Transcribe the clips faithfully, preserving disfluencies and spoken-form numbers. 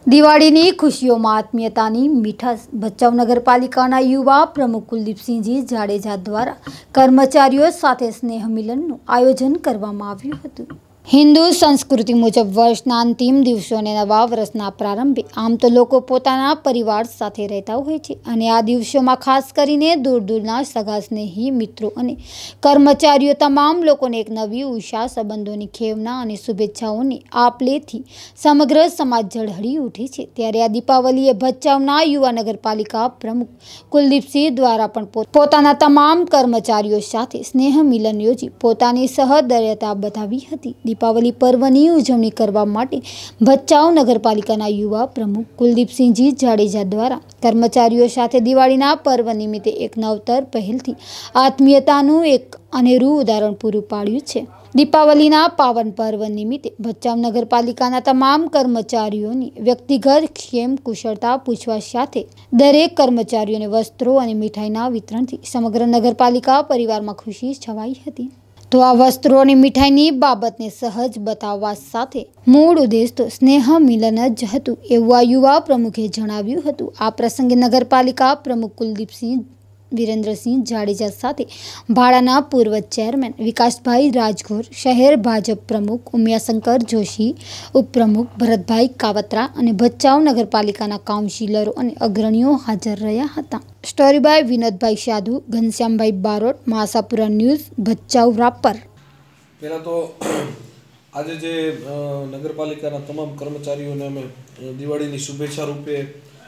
દિવાળીની ખુશીઓમાં આત્મીયતાની મીઠાશ ભચાઉ નગરપાલિકાના યુવા પ્રમુખ કુલદીપસિંહજી જાડેજા દ્વારા કર્મચારીઓ સાથે સ્નેહ મિલનનું આયોજન કરવામાં આવ્યું હતું। હિન્દુ સંસ્કૃતિ મુજબ વર્ષના અંતિમ દિવસો અને નવા વર્ષના પ્રારંભે આમ તો લોકો પોતાના પરિવાર સાથે રહેતા હોય છે અને આ દિવસોમાં ખાસ કરીને દૂર દૂરના સગા સ્નેહી મિત્રો અને કર્મચારીઓ તમામ લોકોને એક નવી ઉષા, સંબંધોની ખેવના અને શુભેચ્છાઓની આપ-લેથી સમગ્ર સમાજ ઝળહળી ઉઠે છે। ત્યારે આ દીપાવલીએ ભચાઉના યુવા નગરપાલિકા પ્રમુખ કુલદીપસિંહ દ્વારા પણ પોતાના તમામ કર્મચારીઓ સાથે સ્નેહ મિલન યોજી પોતાની સહૃદયતા બતાવી હતી। दीपावली पर्वनी उजवणी करवा माटे भचाउ नगरपालिकाना युवा प्रमुख कुलदीपसिंहजी जाडेजा द्वारा कर्मचारीओ साथे दिवाळीना पर्व निमित्ते एक नवतर पहलथी आत्मीयतानुं एक अनेरुं उदाहरण पूरुं पाड्युं छे। दीपावलीना पावन पर्व निमित्ते भचाउ नगरपालिकाना तमाम कर्मचारीओनी व्यक्तिगत क्षेम कुशलता पूछवा साथे दरेक कर्मचारीओने वस्त्रों अने मीठाईना वितरणथी समग्र नगरपालिका परिवारमां खुशी छवाई हती। तो आ वस्त्रों और मिठाईनी बाबतने सहज बताववा साथे मूळ उद्देश तो स्नेह मिलन ज हतुं एवुं आ युवा प्रमुखे जणाव्युं हतुं। आ प्रसंगे नगरपालिका प्रमुख कुलदीपसिंह वीरेन्द्रसिंह जाडेजा साथे भाड़ाना पूर्व चेरमेन विकासभाई राजगोर, शहर भाजप प्रमुख उमियाशंकर जोशी, उपप्रमुख भरतभाई कावत्रा और भचाउ नगरपालिकाना काउंसिलरो और अग्रणीओ हाजर रह्या हता। Story by Vinodbhai Sadhu, Ghanshyambhai Barot, Mahasapura news, Bhachau Rapar. पहला तो आज जे नगरपालिकाना तमाम कर्मचारीओने अमे दिवाळीनी शुभेच्छा रूपे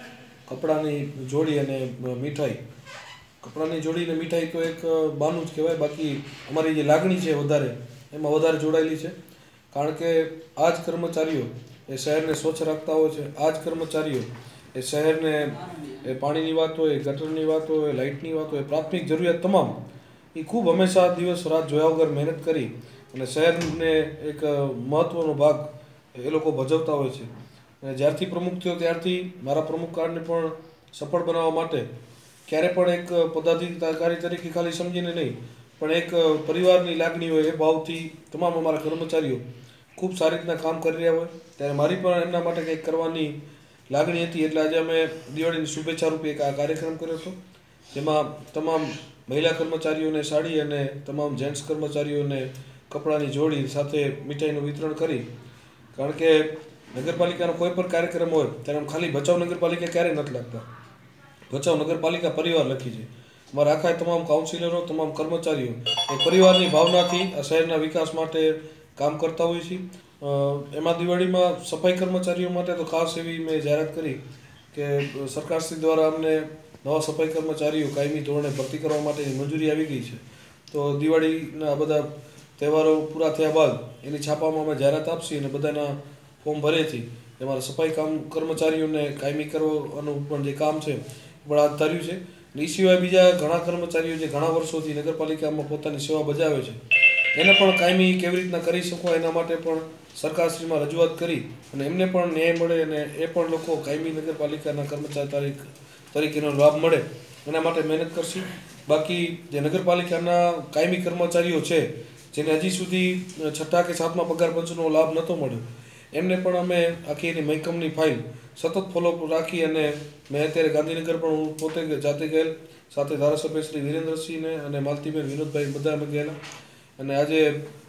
कपड़ानी जोड़ी अने मीठाई कपड़ानी जोड़ी ने मीठाई तो एक बानू ज कहेवाय, बाकी अमारी जे लागणी छे वधारे एमां वधारे जोड़ायेली छे। कारण के आज कर्मचारीओ ए शहर ने स्वच्छ रखता होय छे। आज कर्मचारीओ ए शहर ने ए पाणीनी वात होय, गटरनी वात होय, लाइटनी वात होय, प्राथमिक जरूरियात तमाम ए खूब हमेशा दिवस रात जोया वगर मेहनत करी अने शहरने एक महत्वनो भाग ए लोको भजवता होय छे। अने ज्यारथी प्रमुख थयो त्यारथी मारा प्रमुख कार्डने पण सफल बनाववा माटे क्यारे पण एक पदाधिकारी तरीके खाली समजीने नहीं पण एक परिवारनी लागणी होय ए भावथी तमाम अमारा कर्मचारीओ खूब सारी रीतना काम करी रह्या होय त्यारे मारी पण एमना माटे कंईक करवानी लागणी हती। एटले आज अमे दिवाळीनी शुभेच्छा रूपे एक आ कार्यक्रम कर्यो हतो, जेमां तमाम महिला कर्मचारीओने साड़ी अने तमाम जेंट्स कर्मचारीओने कपड़ानी जोड़ी साथे मीठाईनुं वितरण करी। कारण के नगरपालिकानो कोई पण कार्यक्रम होय त्यारे खाली भचाउ नगरपालिका क्यारेय नथी लागता। भचाउ नगरपालिका परिवार लखी छे। अमारा आखा तमाम काउंसिलरो, तमाम कर्मचारीओ एक परिवारनी भावनाथी आ शहेरना विकास माटे काम करता होय छे। एमां दिवाळीमां सफाई कर्मचारीओ माटे तो खास एवी मैं जाहेरात करी के सरकारश्री द्वारा अमने नवा सफाई कर्मचारीओ कायमी धोरणे भरती करवा माटेनी मंजूरी आवी गई छे। तो दिवाळीना बधा तहेवारो पूरा थया बाद एनी छापामां अमे जाहेरात आपशी अने बधाना फॉर्म भरेथी एमारा सफाई काम कर्मचारीओने कायमी करवानुं पण जे काम छे पण हाथ धर्युं छे। ए सिवाय बीजा घणा कर्मचारीओ जे घणा वर्षोथी नगरपालिकामां पोतानी सेवा बजावे छे एने पण कायमी केवी रीतना करी शको एना माटे पण सरकारश्रीमां रजूआत करी अने एमने पण न्याय मळे अने ए पण लोको कायमी नगरपालिकाना कर्मचारी तरीकेनो लाभ मळे एना माटे मेहनत करशे। बाकी जे नगरपालिकाना कायमी कर्मचारीओ छे जेने हजी सुधी छठ्ठा के सातमा पगार पंचनो लाभ नतो मळ्यो एमने पण अमे आखी एनी महिकमनी फाइल सतत फॉलोअप राखी अने मैं अत्यारे गांधीनगर पण हूँ पोते जाते गयेल साथे धारासभ्य श्री वीरेन्द्रसिंह ने अने मालतीबेन विनोदभाई बधा अमे गयेला अने आजे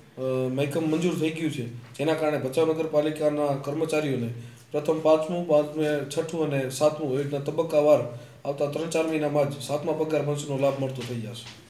महिकम मंजूर थई गयुं छे जेना कारणे भचाउ नगरपालिकाना कर्मचारीओने प्रथम पांचमું बाद में छठ્ઠું अने सातमुં ए रीतना तबक्कावार आवता त्रण चार महीनामां ज सातमा पगार पंचनो लाभ मळतो थई जशे।